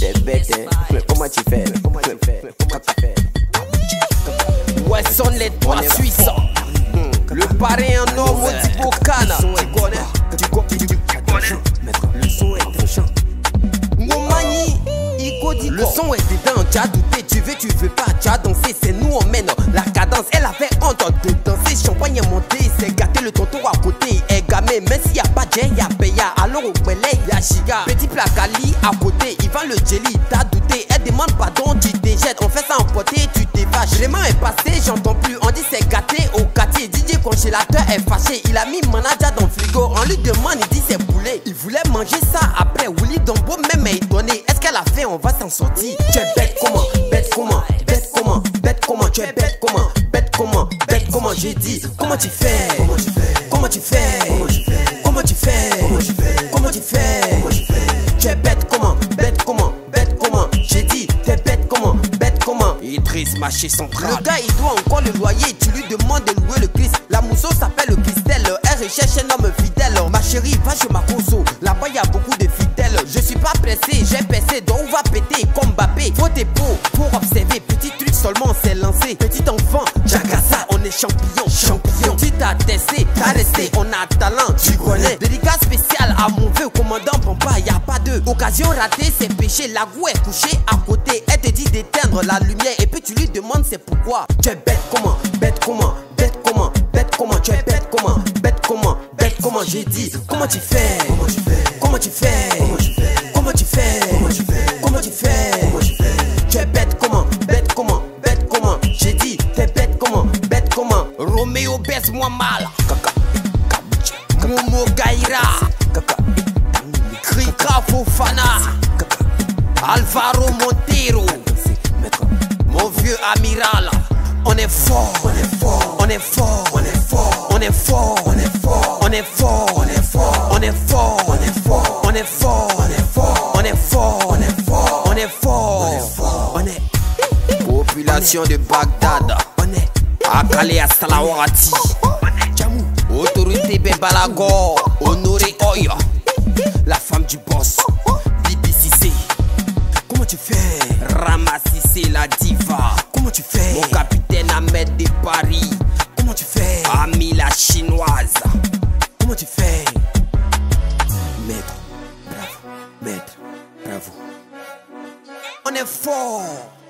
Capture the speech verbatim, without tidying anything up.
T'es bête, hein. Comment tu fais? Comment tu fais? Comment tu fais? Ouais, sont les trois Suisses. Le parrain en homme au Thibaut Cana. Tu connais? Tu connais? Le son est touchant. Ngomani, Iko dit le son est dedans, tu as douté, tu veux, tu veux pas, tu as dansé, c'est nous on mène la cadence, elle avait honte de danser, champagne est monté, c'est gâté, le tonton à côté est gamé, même s'il y a pas de y a paya, alors au belay, y a Chiga, petit placali à côté, il va le jelly, t'as douté, elle demande pardon, tu te jettes, on fait ça emporter, tu te fâches, les mains est passé, j'entends plus, on dit c'est gâté au quartier, D J congélateur est fâché, il a mis manager dans le frigo, on lui demande, il dit c'est poulet, il voulait manger ça après, Willy Dombo même est étonné, est-ce qu'elle a fait, on va s'en sortir. Tu es bête comment, bête comment, bête comment, bête comment, tu es bête comment, bête comment, bête comment, j'ai dit, comment tu fais, comment tu fais, comment tu fais, comment tu fais, comment tu fais, tu es bête comment, bête comment, bête comment, j'ai dit, t'es bête comment, bête comment. Idriss marché central. Le gars il doit encore le loyer, tu lui demandes de louer le Christ. La mousseau s'appelle le Christelle, elle recherche un homme fidèle. Ma chérie, va chez ma conso, là-bas y a beaucoup de fidèles. Je suis pas pressé, j'ai percé, donc on va péter comme Mbappé. Faut tes pots pour observer, petit truc seulement c'est lancé. Petit enfant, Jagassa, on est champion, champion. Tu t'as testé, t'as resté, on a talent, tu connais. Dédicace spécial à mon vieux commandant Pampa, y a pas de occasion ratée, c'est péché. La goût est couchée à côté, elle te dit d'éteindre la lumière et puis tu lui demandes c'est pourquoi. Tu es bête comment, bête comment, bête comment, bête comment, tu es bête comment, bête comment, bête comment, j'ai dit, comment tu fais, comment tu fais, comment tu fais, comment tu fais, comment tu fais, tu es bête comment, bête comment, bête comment, j'ai dit, t'es bête comment, bête comment. Roméo baisse-moi mal, Momo Gaïra, Krika Fofana, Alvaro Montero, mon vieux amiral. On est fort, on est fort, on est fort, on est fort, on est fort, on est fort, on est fort, on est fort, on est fort, on est fort, on est fort, on est fort, on est fort, on est fort, on est fort, on est population de Bagdad, on est Akale Asalawarati, autorité Bebalago, Honoré Oya, la femme du boss, Bibi Cissé. Comment tu fais? Ramassissé la diva. Comment tu fais? Mon capitaine Ahmed de Paris. Comment tu fais? Ami la chinoise. Comment tu fais? Maître, bravo, maître, bravo. On est fort.